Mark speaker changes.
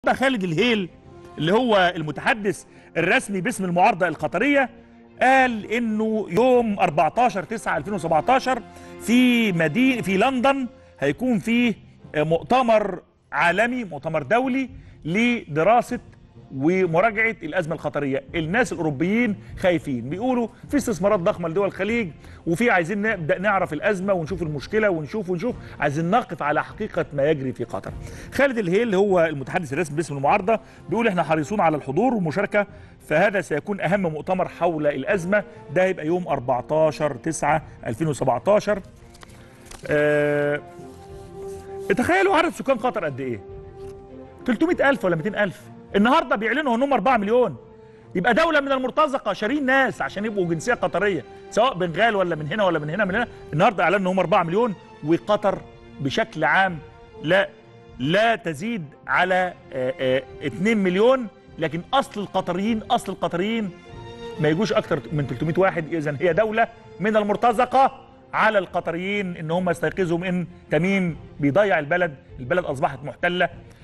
Speaker 1: حتى خالد الهيل اللي هو المتحدث الرسمي باسم المعارضة القطرية قال انه يوم 14/9/2017 في لندن هيكون فيه مؤتمر عالمي، مؤتمر دولي لدراسة ومراجعة الأزمة القطرية. الناس الأوروبيين خايفين، بيقولوا في استثمارات ضخمة لدول الخليج، وفي عايزين نبدأ نعرف الأزمة ونشوف المشكلة ونشوف عايزين نقف على حقيقة ما يجري في قطر. خالد الهيل اللي هو المتحدث الرسمي باسم المعارضة بيقول احنا حريصون على الحضور والمشاركة، فهذا سيكون أهم مؤتمر حول الأزمة، ده هيبقى يوم 14/9/2017. تخيلوا عدد سكان قطر قد ايه؟ 300,000 ولا 200,000. النهارده بيعلنوا انهم 4 مليون. يبقى دولة من المرتزقة شارين ناس عشان يبقوا جنسية قطرية، سواء بنغال ولا من هنا ولا من هنا من هنا. النهارده اعلنوا انهم 4 مليون، وقطر بشكل عام لا تزيد على 2 مليون، لكن اصل القطريين ما يجوش اكتر من 300 واحد. اذا هي دولة من المرتزقة على القطريين ان هم يستيقظوا من ان تميم بيضيع البلد اصبحت محتلة.